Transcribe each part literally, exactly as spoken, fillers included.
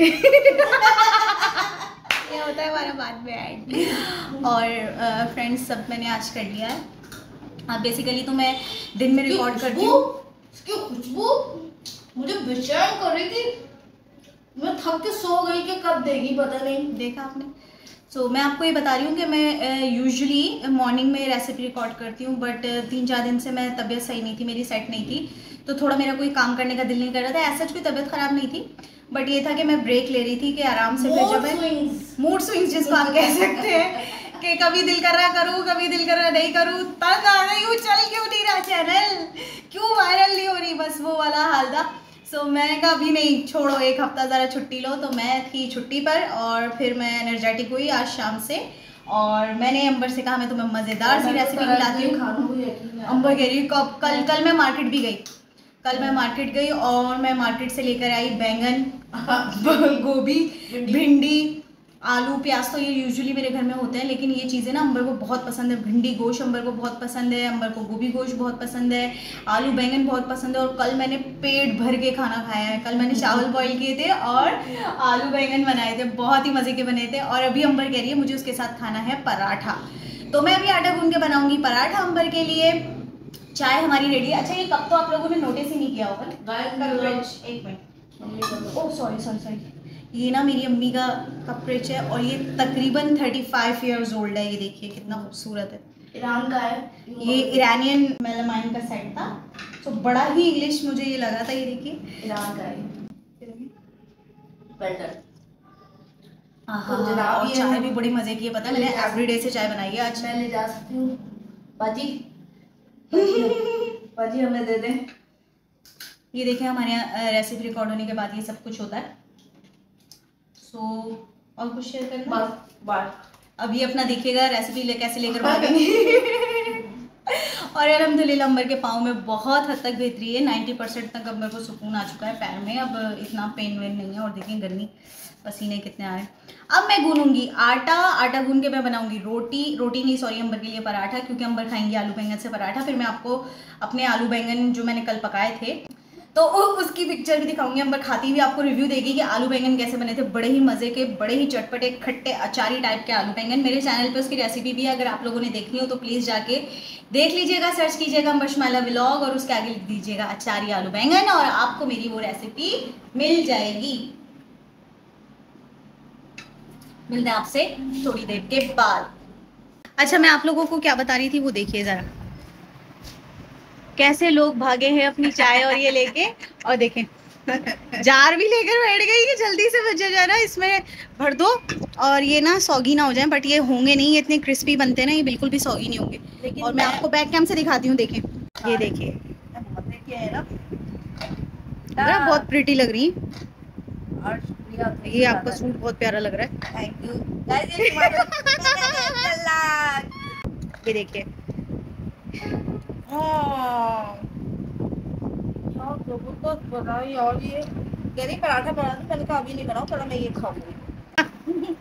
ये होता है हमारा बाद में ऐड। और फ्रेंड्स सब मैंने आज कर लिया है। अब बेसिकली तो मैं दिन में रिकॉर्ड करती हूँ। इसकी खुशबू मुझे बेचैन कर रही थी, मैं थक के सो गई कि कब देगी पता नहीं। देखा आपने। सो so, मैं आपको ये बता रही हूँ कि मैं यूजुअली मॉर्निंग में रेसिपी रिकॉर्ड करती हूँ, बट तीन चार दिन से मैं तबीयत सही नहीं थी, मेरी सेट नहीं थी, तो थोड़ा मेरा कोई काम करने का दिल नहीं कर रहा था। ऐसा कोई तबीयत खराब नहीं थी, बट ये था कि मैं ब्रेक ले रही थी कि आराम से फिर जब मैं मूड स्विंग्स जिसको आप कह सकते हैं कि कभी दिल कर रहा करूँ, कभी दिल कर रहा नहीं करूँ, तंग आ गई हूँ, चल क्यों नहीं रहा चैनल, क्यों वायरल नहीं हो रही, बस वो वाला हाल था। सो so, मैंने कहा अभी नहीं, छोड़ो एक हफ्ता ज़रा छुट्टी लो। तो मैं थी छुट्टी पर और फिर मैं एनर्जेटिक हुई आज शाम से, और मैंने अंबर से कहा मैं तुम्हें मज़ेदार सी रेसिपी खिलाती हूँ। अंबर कह रही कब, कल कल मैं मार्केट भी गई, कल मैं मार्केट गई और मैं मार्केट से लेकर आई बैंगन, गोभी, भिंडी, आलू, प्याज। तो ये यूजुअली मेरे घर में होते हैं, लेकिन ये चीज़ें ना अंबर को बहुत पसंद है। भिंडी गोश्त अंबर को बहुत पसंद है, अंबर को गोभी गोश्त बहुत पसंद है, आलू बैंगन बहुत पसंद है। और कल मैंने पेट भर के खाना खाया है। कल मैंने चावल बॉईल किए थे और आलू बैंगन बनाए थे, बहुत ही मज़े के बने थे। और अभी अंबर कह रही है मुझे उसके साथ खाना है पराठा, तो मैं अभी आटा गूंद के बनाऊंगी पराठा अंबर के लिए। चाय हमारी रेडी है। अच्छा, ये कप तो आप लोगों ने नोटिस ही नहीं किया होगा। एक minute, oh sorry sorry sorry, ये ना मेरी अम्मी का कपड़ेच है और ये तकरीबन थर्टी फाइव ईयर्स ओल्ड है। ये देखिए कितना खूबसूरत है। ईरान का है ये, ईरानियन मेलामाइन का सेट था, तो बड़ा ही इंग्लिश मुझे ये लगा था। ये देखिए ईरान का है। हाँ, और चाय भी बड़ी मजे की है, पता है मैंने एवरीडे से चाय बनाई है आज। मैं ले जा सकती हूँ बाजी, बाजी हमें दे दें। ये देखें हमारे यहाँ रेसिपी रिकॉर्ड होने के बाद ये सब कुछ होता है। सो so, और कुछ शेयर करना बस बात। अब ये अपना देखिएगा रेसिपी ले कैसे लेकर भागेंगे। और अल्हम्दुलिल्लाह अंबर के पाँव में बहुत हद तक बेहतरी है, नाइन्टी परसेंट तक अंबर को सुकून आ चुका है पैर में, अब इतना पेन वेन नहीं है। और देखें गर्मी, पसीने कितने आ रहे हैं। अब मैं गूंदूंगी आटा, आटा गूंद के मैं बनाऊंगी रोटी, रोटी नहीं सॉरी अंबर के लिए पराठा, क्योंकि अंबर खाएंगे आलू बैंगन से पराठा। फिर मैं आपको अपने आलू बैंगन जो मैंने कल पकाए थे तो उसकी पिक्चर भी दिखाऊंगी। अंबर खाती हुई आपको रिव्यू देगी कि आलू बैंगन कैसे बने थे। बड़े ही मज़े के, बड़े ही चटपटे, खट्टे अचारी टाइप के आलू बैंगन। मेरे चैनल पे उसकी रेसिपी भी है, अगर आप लोगों ने देखनी हो तो प्लीज़ जाके देख लीजिएगा, सर्च कीजिएगा अंबरशमाइला व्लॉग और उसके आगे लिख दीजिएगा अचारी आलू बैंगन और आपको मेरी वो रेसिपी मिल जाएगी। मिलते हैं आपसे थोड़ी देर के बाद। अच्छा, मैं आप लोगों को क्या बता रही थी वो देखिए ज़रा, कैसे लोग भागे हैं अपनी चाय और ये लेके, और देखें जार भी लेकर बैठ गई कि जल्दी से बच जाना, इसमें भर दो और ये ना सौगी ना हो जाए। बट ये होंगे नहीं, ये इतने क्रिस्पी बनते हैं ना, ये बिल्कुल भी सौगी नहीं होंगे। और मैं आपको बैक कैम से दिखाती हूँ, देखें ये देखिए ना, बहुत प्रिटी लग रही है। ये आपका सूट बहुत प्यारा लग रहा है, थैंक यू। ये देखिए और ये गरी पराठा बना दो, मैंने कहा अभी नहीं बनाओ, थोड़ा मैं ये खाऊंगी।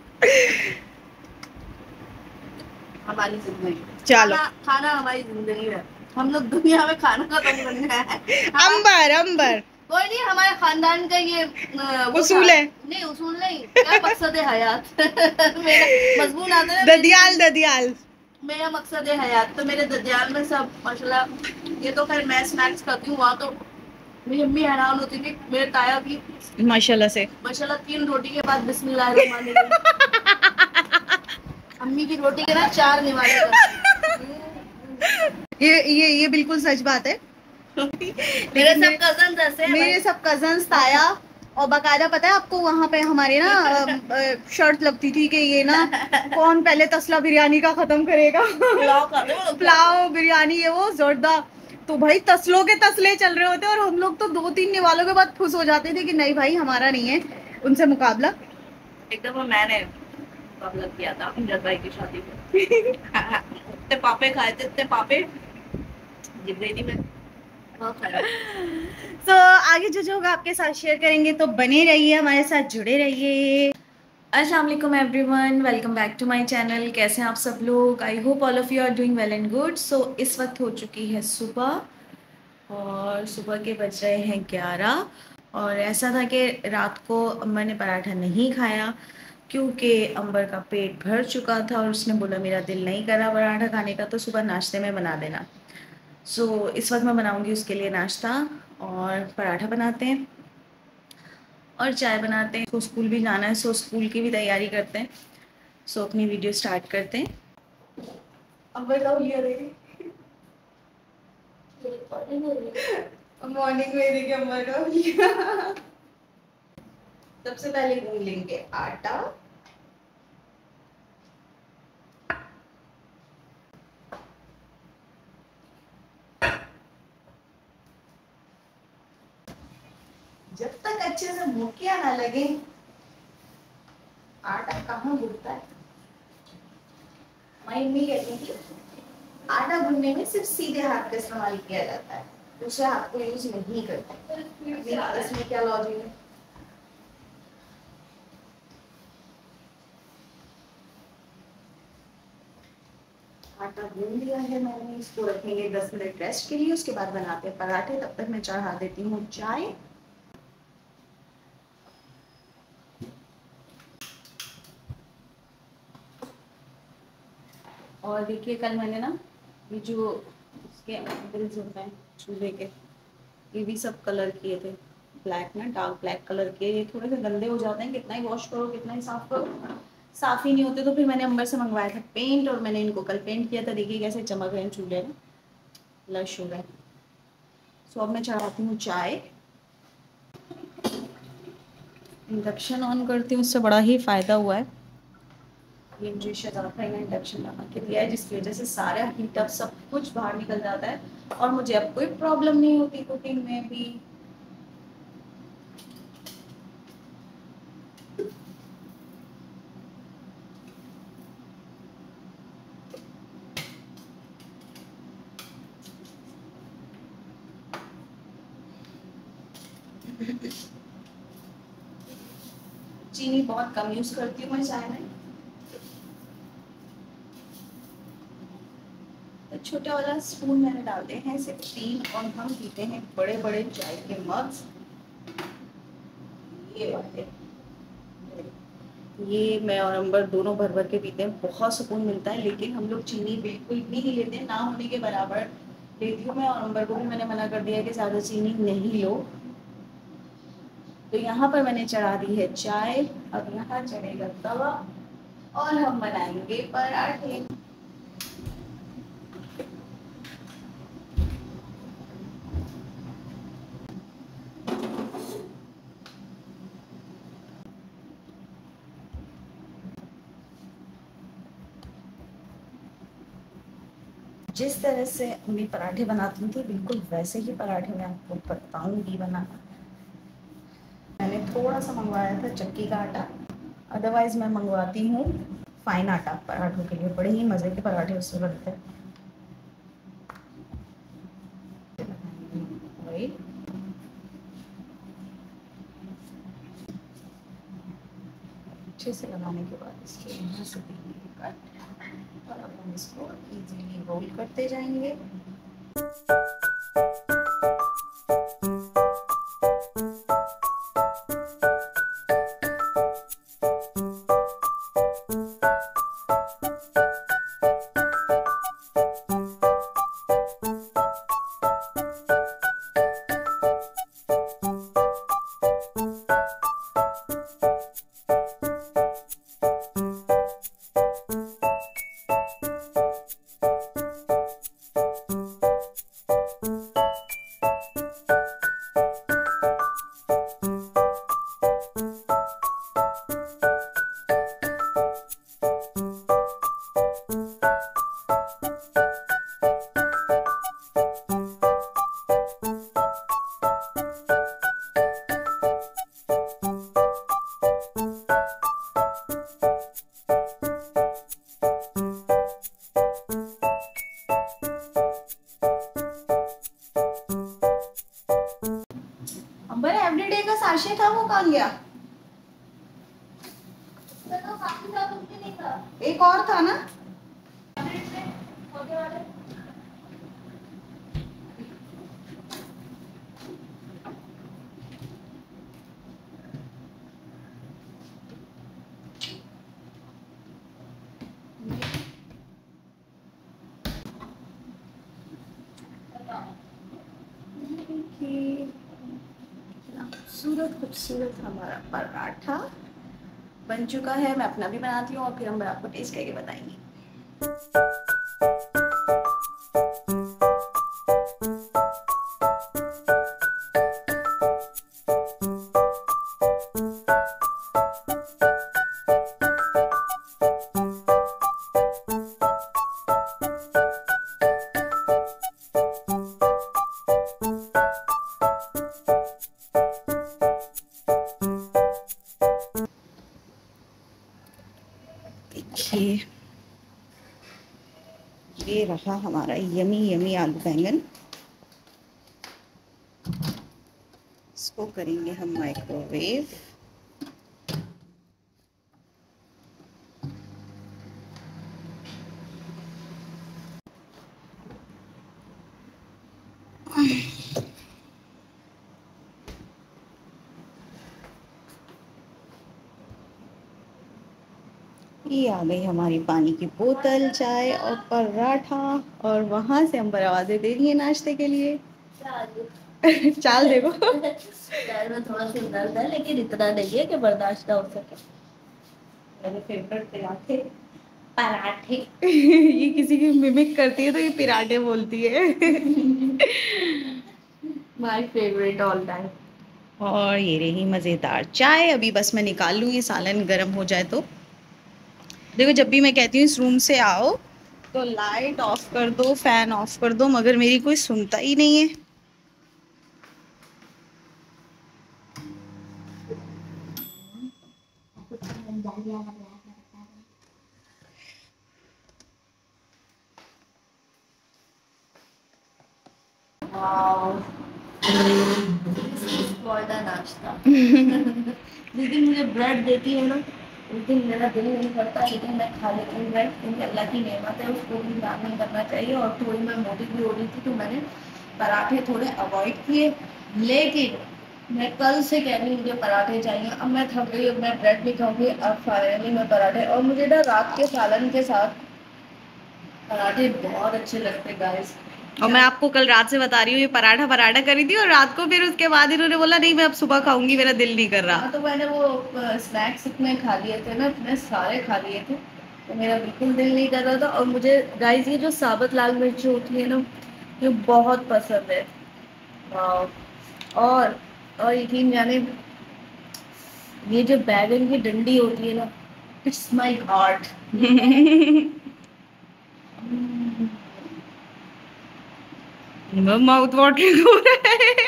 हमारी जिंदगी, चलो खाना हमारी जिंदगी है, हम लोग दुनिया में खाना खत्म करना है। अंबर अंबर कोई नहीं, हमारे खानदान का ये उसूल है। नहीं उसूल नहीं, क्या मकसद है हयात। मेरा मजबून आता है ददियाल ददियाल मेरा मकसद है हयात। तो मेरे ददियाल में सब माशाल्लाह, ये तो खैर मैं स्नैक्स करती हूँ, वहाँ तो मेरी अम्मी हैरान होती थी मेरे ताया की माशाल्लाह से, माशाल्लाह तीन रोटी के बाद बिस्मिल्लाह रहमान रहीम। अम्मी की रोटी के ना चार निवाले। ये ये ये बिल्कुल सच बात है। मेरे सब कजन्स ऐसे हैं, मेरे सब कजन्स ताया, और बाकायदा पता है आपको वहाँ पे हमारे ना शर्त लगती थी कि ये ना कौन पहले तसला बिरयानी का खत्म करेगा। पुलाव बिरयानी ये वो जर्दा, तो भाई तसलों के तसले चल रहे होते और हम लोग तो दो तीन निवालों के बाद खुश हो जाते थे कि नहीं भाई हमारा नहीं है उनसे मुकाबला। एक दफा मैंने मुकाबला किया था अमजद भाई की शादी में। इतने पापे खाए थे, इतने पापे जिब्रेली में। तो so, आगे जो जो होगा आपके साथ शेयर करेंगे, तो बने रहिए हमारे साथ, जुड़े रहिए। अस्सलाम वालेकुम everyone, welcome back to my channel. कैसे हैं आप सब लोग? I hope all of you are doing well and good. So इस वक्त हो चुकी है सुबह और सुबह के बज रहे हैं ग्यारह और ऐसा था कि रात को अम्बर ने पराठा नहीं खाया क्योंकि अंबर का पेट भर चुका था और उसने बोला मेरा दिल नहीं कर रहा पराठा खाने का, तो सुबह नाश्ते में बना देना। सो so, इस वक्त मैं बनाऊंगी उसके लिए नाश्ता, और पराठा बनाते हैं और चाय बनाते हैं। तो स्कूल भी जाना है, सो स्कूल की भी तैयारी करते हैं। सो so, अपनी वीडियो स्टार्ट करते हैं। अंबर का लिया देखे मॉर्निंग में देखिए अंबर का लिया। सबसे पहले गूंद लेंगे आटा, जब तक अच्छे से मुकिया ना लगे आटा कहाँ गूंदता है। माई मम्मी कहती थी आटा गूंदने में सिर्फ सीधे हाथ का इस्तेमाल किया जाता है, दूसरे हाथ को यूज नहीं करते। इसमें क्या लॉजिक है? आटा गूंद लिया है मैंने, इसको रखेंगे दस मिनट रेस्ट के लिए, उसके बाद बनाते हैं पराठे। तब तक मैं चढ़ा देती हूँ चाय। और देखिए कल मैंने ना ये जो इसके एंगल्स होते हैं चूल्हे के, ये भी सब कलर किए थे, ब्लैक ना डार्क ब्लैक कलर के। ये थोड़े से गंदे हो जाते हैं, कितना ही वॉश करो कितना ही साफ करो साफ ही नहीं होते। तो फिर मैंने अंबर से मंगवाया था पेंट, और मैंने इनको कल पेंट किया था। देखिए कैसे चमक रहे हैं चूल्हे में, लश हो गए। सो अब मैं चढ़ाती हूँ चाय, इंडक्शन ऑन करती हूँ, उससे बड़ा ही फ़ायदा हुआ है। ये मुझे शजाफा ने इंडक्शन लगा के दिया है, जिसकी वजह से सारा हीट अप सब कुछ बाहर निकल जाता है और मुझे अब कोई प्रॉब्लम नहीं होती कुकिंग में भी। चीनी बहुत कम यूज करती हूँ मैं चाय में, तो छोटा वाला स्पून मैंने डालते हैं सिर्फ तीन, और हम पीते हैं बड़े बड़े चाय के मग्स, ये वाले। ये मैं और अंबर दोनों भर भर के पीते हैं, बहुत सुकून मिलता है। लेकिन हम लोग चीनी बिल्कुल भी नहीं लेते, ना होने के बराबर लेती हूँ मैं, और अंबर को भी मैंने मना कर दिया है कि ज़्यादा चीनी नहीं लो। तो यहाँ पर मैंने चढ़ा दी है चाय, अब यहाँ चढ़ेगा तवा और हम बनाएंगे पराठे। जिस तरह से मैं पराठे बनाती थी बिल्कुल वैसे ही पराठे मैं आपको बताऊंगी बनाना। मैंने थोड़ा सा मंगवाया था चक्की का आटा, अदरवाइज मैं मंगवाती हूँ फाइन आटा पराठों के लिए, बड़े ही मज़े के पराठे उससे बनते हैं। अच्छे से लगाने के बाद इसके यहाँ से देंगे कट, और अब हम इसको इजीली रोल करते जाएंगे। अंबर एवरीडे का साशे था, वो कहाँ गया? एक और था ना। खूबसूरत खूबसूरत हमारा पराठा बन चुका है। मैं अपना भी बनाती हूँ और फिर हम आपको टेस्ट करके बताएंगे। देखिए ये रहा हमारा यमी यमी आलू बैंगन। इसको करेंगे हम माइक्रोवेव। ये आ गई हमारी पानी की बोतल, चाय और पराठा, और वहां से हम आवाजें दे रही है नाश्ते के लिए। चाल देखो पैर में थोड़ा सा दर्द है लेकिन इतना नहीं है कि बर्दाश्त ना हो सके। मेरे फेवरेट पराठे पराठे ये किसी की मिमिक करती है तो ये पराठे बोलती है। My favourite all time. और ये रही मज़ेदार चाय। अभी बस मैं निकाल लूँ ये सालन गर्म हो जाए तो। देखो जब भी मैं कहती हूँ इस रूम से आओ तो लाइट ऑफ कर दो, फैन ऑफ कर दो, मगर मेरी कोई सुनता ही नहीं है। नाश्ता जिस दिन मुझे ब्रेड देती है ना उस दिन मेरा दिल नहीं करता, लेकिन मैं खा लेती हूँ ब्रेड, क्योंकि अल्लाह की नेमत है, उसको भी दान नहीं करना चाहिए। और थोड़ी मैं मोटी भी हो रही थी तो मैंने पराठे थोड़े अवॉइड किए, लेकिन मैं कल से कह रही हूँ मुझे पराठे चाहिए। अब मैं थक गई, अब मैं ब्रेड नहीं खाऊंगी, अब फाइनली मैं पराठे। और मुझे ना रात के सालन के साथ पराठे बहुत अच्छे लगते गाइस। और मैं आपको कल रात से बता रही हूँ ये पराठा पराठा करी थी, और रात को फिर उसके बाद इन्होंने बोला नहीं मैं अब सुबह खाऊंगी, मेरा दिल नहीं कर रहा। हाँ, तो मैंने वो स्नैक्स इतने खा लिए थे ना, इतने सारे खा लिए थे तो मेरा बिल्कुल दिल नहीं कर रहा था। और मुझे गाइस ये जो साबुत लाल मिर्च होती है ना ये बहुत पसंद है। और और यकीन जाने ये जो बैगन की डंडी होती है ना, it's my heart. Mouth watering हो रहा है।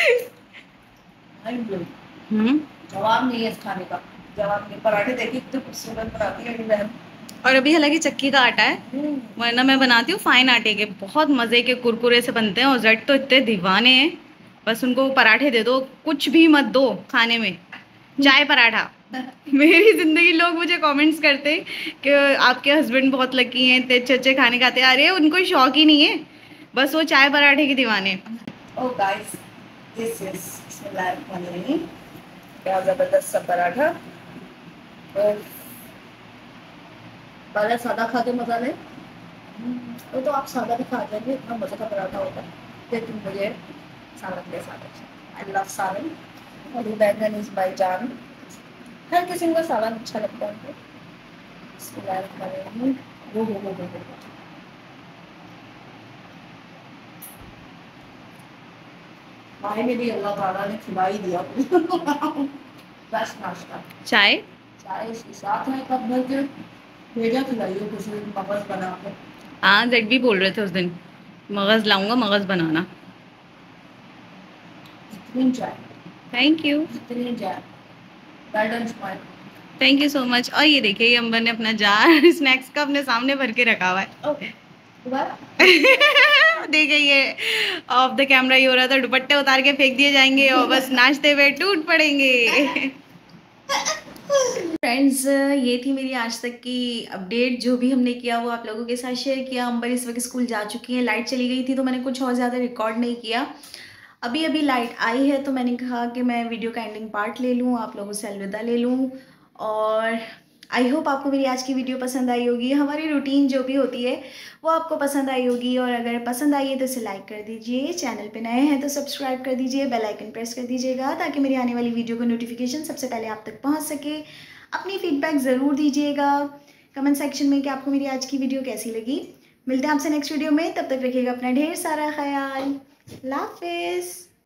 हम्म जवाब नहीं है इस खाने का, जवाब नहीं। पराठे देखिए कितने खूबसूरत बनाती है मेरी बहन। और अभी हालांकि चक्की का आटा है, वरना मैं बनाती हूँ फाइन आटे के, बहुत मजे के कुरकुरे से बनते हैं। और जट तो इतने दीवाने हैं, बस उनको पराठे दे दो, कुछ भी मत दो खाने में, चाय पराठा। मेरी जिंदगी लोग मुझे कमेंट्स करते हैं कि आपके हस्बैंड बहुत लकी हैं, इतने अच्छे अच्छे खाने खाते हैं। अरे उनको शौक ही नहीं है, बस वो चाय पराठे के दीवाने। ओह गाइस, दिस इज बिस्मिल्लाहिर्रहमानिर्रहीम। क्या जबरदस्त सा पराठा। और पहले सादा खा के मजा ले, वो तो आप सादा भी खा जाएंगे, इतना मजे का पराठा होता है। लेकिन मुझे सालन के साथ अच्छा, आई लव सालन। और बैंगन इज बाई जान, हर किसी को सालन अच्छा लगता है। बिस्मिल्लाहिर्रहमानिर्रहीम। वो हो हो हो भाई ने भी अल्लाह ताला ने खिला ही दिया। बस नाश्ता चाय चाय इसके साथ है, कप भर के भेजा खिलाइए कुछ मगज बना के। हाँ जेड भी बोल रहे थे उस दिन मगज लाऊंगा, मगज बनाना। जितनी चाय, थैंक यू जितनी चाय, garden smile. Thank you so much. और ये देखिए अंबर ने अपना जार स्नैक्स का अपने सामने भर के रखा हुआ है। ओके देखिए ये ऑफ द कैमरा ही हो रहा था, दुपट्टे उतार के फेंक दिए जाएंगे और बस नाचते हुए टूट पड़ेंगे। फ्रेंड्स ये थी मेरी आज तक की अपडेट, जो भी हमने किया वो आप लोगों के साथ शेयर किया। अंबर इस वक्त स्कूल जा चुकी है, लाइट चली गई थी तो मैंने कुछ और ज़्यादा रिकॉर्ड नहीं किया। अभी अभी लाइट आई है तो मैंने कहा कि मैं वीडियो का एंडिंग पार्ट ले लूँ, आप लोगों से अलविदा ले लूँ। और आई होप आपको मेरी आज की वीडियो पसंद आई होगी, हमारी रूटीन जो भी होती है वो आपको पसंद आई होगी। और अगर पसंद आई है तो इसे लाइक कर दीजिए, चैनल पे नए हैं तो सब्सक्राइब कर दीजिए, बेल आइकन प्रेस कर दीजिएगा ताकि मेरी आने वाली वीडियो का नोटिफिकेशन सबसे पहले आप तक पहुँच सके। अपनी फीडबैक ज़रूर दीजिएगा कमेंट सेक्शन में कि आपको मेरी आज की वीडियो कैसी लगी। मिलते हैं आपसे नेक्स्ट वीडियो में, तब तक रखिएगा अपना ढेर सारा ख्याल। अल्लाह हाफिज़।